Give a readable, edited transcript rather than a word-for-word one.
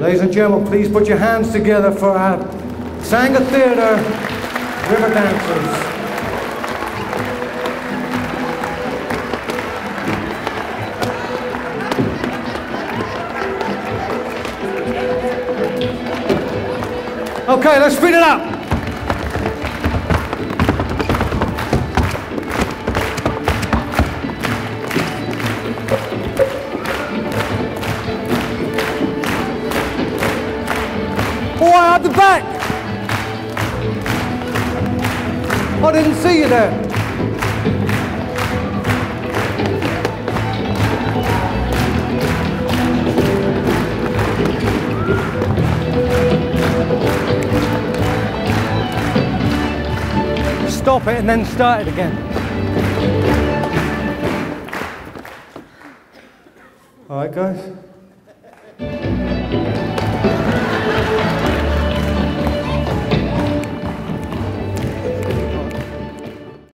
Ladies and gentlemen, please put your hands together for our Sanger Theatre River Dancers. Okay, let's speed it up. Oh, out the back. I didn't see you there. Stop it and then start it again. All right, guys.